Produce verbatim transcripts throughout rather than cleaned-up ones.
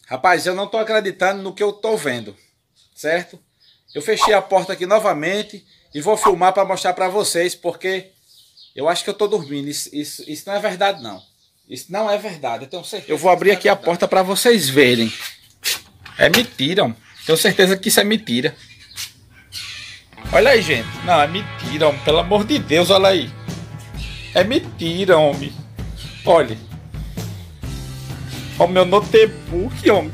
Rapaz, eu não tô acreditando no que eu tô vendo, certo? Eu fechei a porta aqui novamente e vou filmar para mostrar para vocês, porque eu acho que eu tô dormindo. Isso, isso, isso não é verdade, não. Isso não é verdade, eu tenho certeza. Eu vou abrir aqui a porta para vocês verem. É mentira, ó. Tenho certeza que isso é mentira. Olha aí, gente. Não, é mentira, homem. Pelo amor de Deus, olha aí. É mentira, homem. Olha. Olha o meu notebook, homem.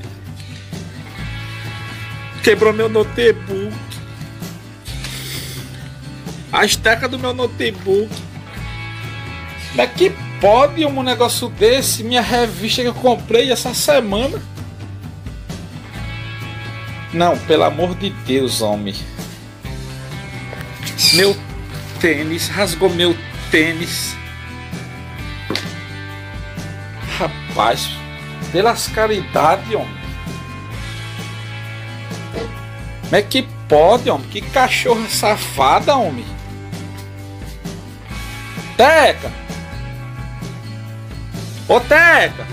Quebrou meu notebook. A esteca do meu notebook. Como é que pode um negócio desse? Minha revista que eu comprei essa semana. Não, pelo amor de Deus, homem. Meu tênis, rasgou meu tênis. Rapaz, pelas caridades, homem. Como é que pode, homem? Que cachorra safada, homem. Teca! Ô, Teca!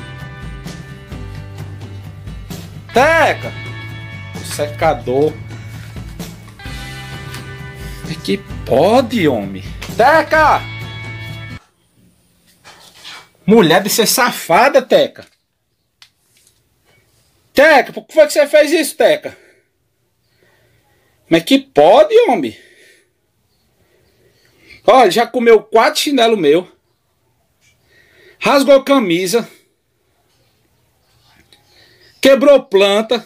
Teca! O secador. É que pode, homem. Teca! Mulher de ser safada, Teca. Teca, por que foi que você fez isso, Teca? Mas que pode, homem. Olha, já comeu quatro chinelos meu. Rasgou camisa. Quebrou planta.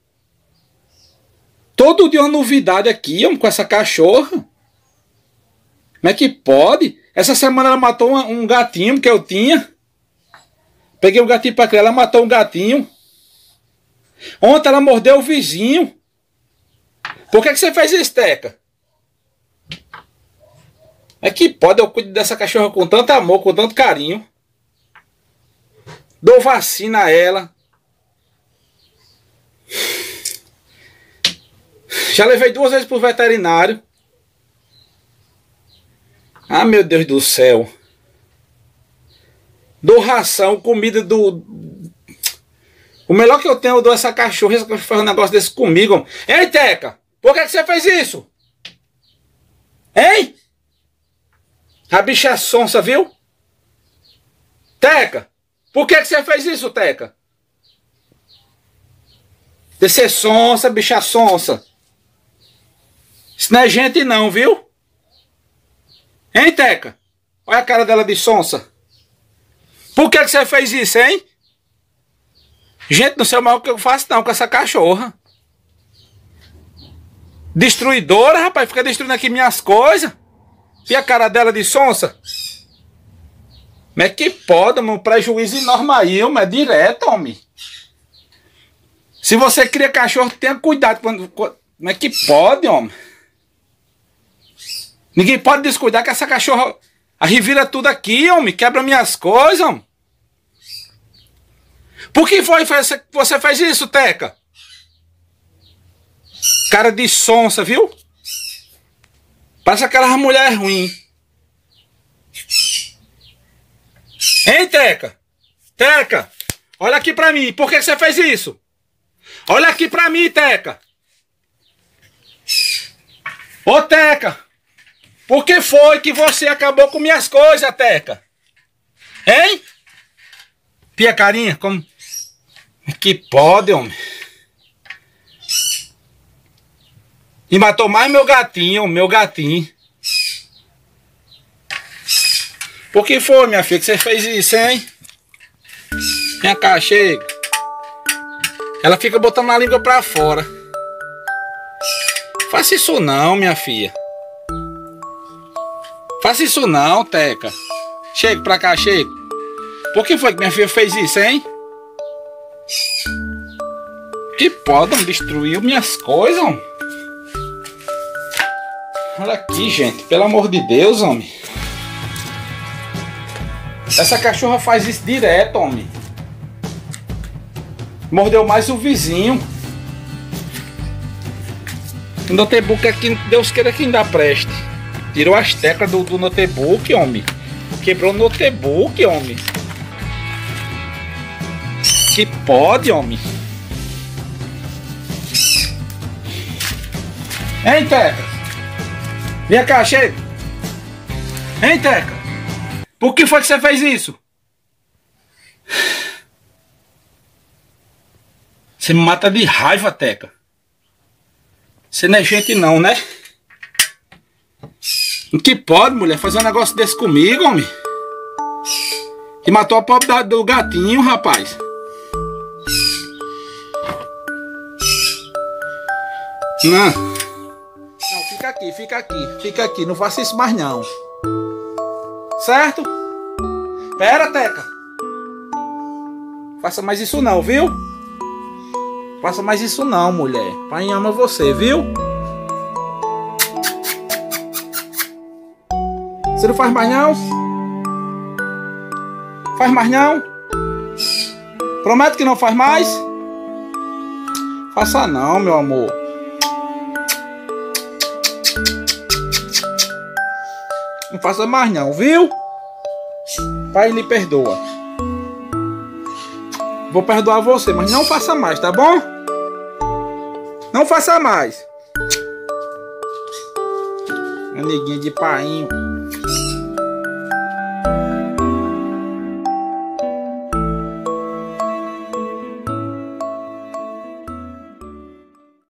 Todo dia uma novidade aqui, homem, com essa cachorra. Mas que pode? Essa semana ela matou uma, um gatinho que eu tinha. Peguei o gatinho pra criar, ela matou um gatinho. Ontem ela mordeu o vizinho. Por que que você fez isso, Teca? É que pode, eu cuido dessa cachorra com tanto amor, com tanto carinho. Dou vacina a ela. Já levei duas vezes pro veterinário. Ah, meu Deus do céu. Dou ração, comida do... O melhor que eu tenho, eu dou essa cachorra. Essa cachorra faz um negócio desse comigo. Ei, Teca, por que que você fez isso? Hein? A bicha é sonsa, viu? Teca, por que que você fez isso, Teca? De ser sonsa, bicha sonsa. Isso não é gente não, viu? Hein, Teca? Olha a cara dela de sonsa. Por que que você fez isso, hein? Gente, não sei o mal que eu faço não com essa cachorra. Destruidora, rapaz. Fica destruindo aqui minhas coisas. E a cara dela de sonsa. Mas que pode, um prejuízo enorme aí, homem. É direto, homem. Se você cria cachorro, tenha cuidado. Quando, quando... Mas que pode, homem. Ninguém pode descuidar que essa cachorra revira tudo aqui, homem. Quebra minhas coisas, homem. Por que foi que você fez isso, Teca? Cara de sonsa, viu? Parece aquela mulher ruim. Hein, Teca? Teca, olha aqui pra mim. Por que você fez isso? Olha aqui pra mim, Teca. Ô, Teca. Por que foi que você acabou com minhas coisas, Teca? Hein? Pia carinha, como... Que pode, homem. E matou mais meu gatinho, meu gatinho. Por que foi, minha filha, que você fez isso, hein? Vem cá, chega. Ela fica botando a língua pra fora. Faça isso não, minha filha. Faça isso não, Teca. Chega pra cá, chega. Por que foi que minha filha fez isso, hein? Que podem destruir minhas coisas, homem. Olha aqui, gente. Pelo amor de Deus, homem. Essa cachorra faz isso direto, homem. Mordeu mais o vizinho. O notebook aqui, Deus queira que ainda preste. Tirou as teclas do, do notebook, homem. Quebrou o notebook, homem. Que pode, homem. Hein, Teca? Vem cá, chega. Hein, Teca? Por que foi que você fez isso? Você me mata de raiva, Teca. Você não é gente não, né? O que pode, mulher, fazer um negócio desse comigo, homem? Que matou a pobre do gatinho, rapaz. Não. Não, fica aqui, fica aqui, fica aqui. Não faça isso mais não. Certo? Pera, Teca. Faça mais isso não, viu? Faça mais isso não, mulher. Pai ama você, viu? Você não faz mais não? Faz mais não? Prometo que não faz mais? Faça não, meu amor. Não faça mais não, viu? Pai lhe perdoa. Vou perdoar você, mas não faça mais, tá bom? Não faça mais. Amiguinha de painho.